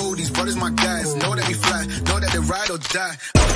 know these brothers my guys. Know that we fly, know that they ride or die.